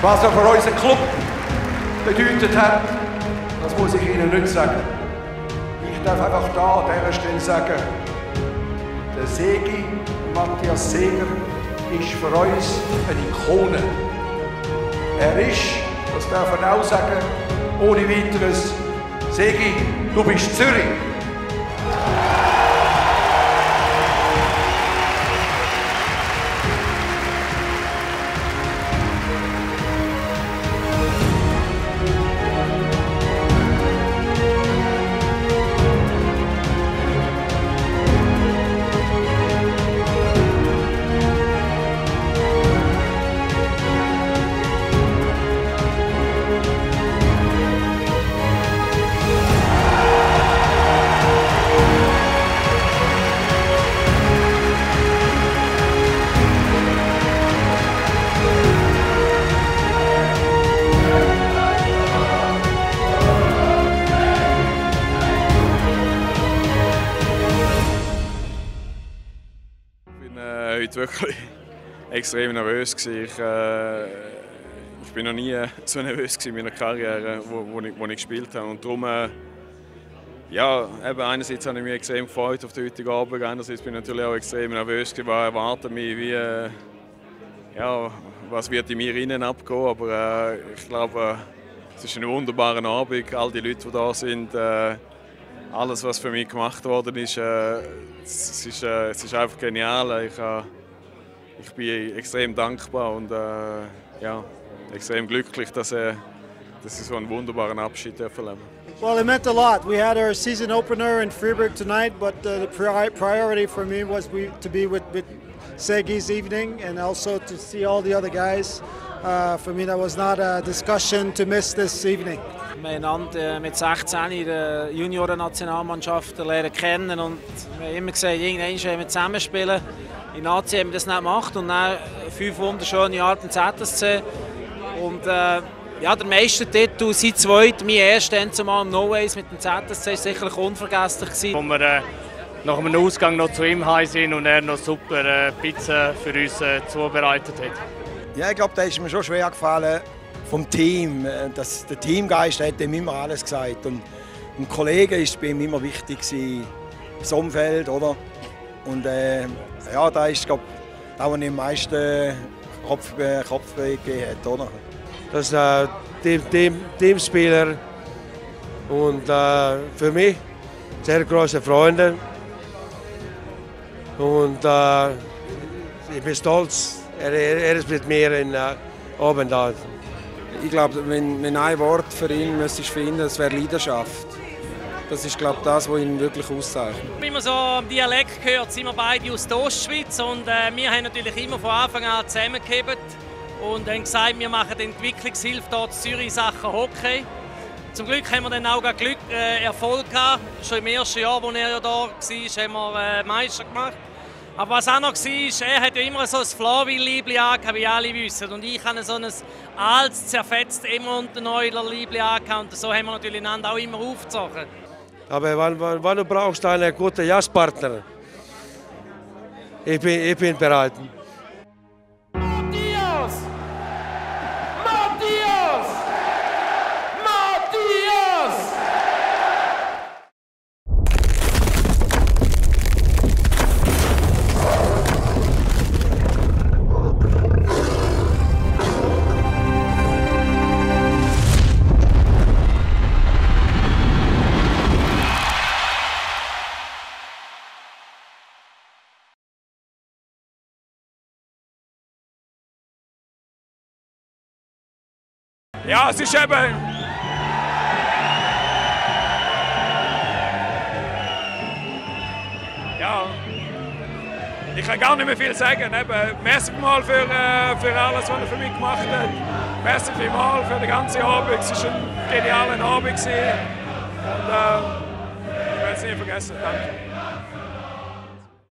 Was er für unseren Club bedeutet hat, das muss ich Ihnen nicht sagen. Ich darf einfach da an dieser Stelle sagen, der Segi, Matthias Seger, ist für uns eine Ikone. Er ist, das darf man auch sagen, ohne weiteres, Segi, du bist Zürich. Ich war heute wirklich extrem nervös. Ich bin noch nie so nervös in meiner Karriere, wo ich gespielt habe. Und darum, ja, eben einerseits habe ich mich extrem gefreut auf den heutigen Abend, andererseits bin ich natürlich auch extrem nervös, was erwartet mich, ja, was wird in mir innen abgehen. Aber ich glaube, es ist ein wunderbarer Abend, all die Leute, die da sind. Alles, was für mich gemacht worden ist, es ist einfach genial. Ich bin extrem dankbar und ja, extrem glücklich, dass ich so einen wunderbaren Abschied erleben. Well, it meant a lot. We had our season opener in Freiburg tonight, but the priority for me was to be with Segi's evening and also to see all the other guys. For me, that was not a discussion to miss this evening. Wir haben einander mit 16 in der Junioren-Nationalmannschaft lernen kennen und wir haben immer gesagt, irgendwann wollen wir zusammenspielen. In AC haben wir das nicht gemacht und dann 5 wunderschöne Jahre beim ZSC. Und ja, der Meistertitel, sein zweiter, mein erster zumal im No Ways mit dem ZSC, war sicherlich unvergesslich. Wo wir nach dem Ausgang noch zu ihm heim sind und er noch super Pizza für uns zubereitet hat. Ja, ich glaube, da ist mir schon schwer gefallen vom Team. Der Teamgeist hat ihm immer alles gesagt. Und ein Kollege war bei ihm immer wichtig, das Umfeld, oder? Und ja, da ist, glaube ich, das, was ihm am meisten Kopfweh gegeben hat, oder? Das ist Teamspieler und für mich sehr große Freunde. Und ich bin stolz, er ist mit mir in oben da. Ich glaube, wenn ein Wort für ihn müsste ich finden, das wäre Leidenschaft. Das ist, glaube ich, das, was ihn wirklich auszeichnet. Wie man so am Dialekt hört, sind wir beide aus der Ostschweiz und wir haben natürlich immer von Anfang an zusammengehebt und haben gesagt, wir machen die Entwicklungshilfe hier in Zürich in Sachen Hockey. Zum Glück haben wir dann auch Erfolg gehabt. Schon im ersten Jahr, als er ja da war, haben wir Meister gemacht. Aber was auch noch war, er hat ja immer so ein Flawil-Liebli angehabt, wie alle wissen. Und ich habe so ein altes, zerfetztes Edmonton-Oiler-Liebli angehabt. Und so haben wir natürlich einander auch immer aufgezogen. Aber wann du brauchst einen guten Jazzpartner, ich bin bereit. Matthias! Matthias! Matthias! Ja, es ist eben... Ja, ich kann gar nicht mehr viel sagen. Eben, merci mal für alles, was er für mich gemacht hat. Merci vielmals für den ganzen Abend. Es war ein genialer Abend. Und ich werde es nie vergessen. Danke.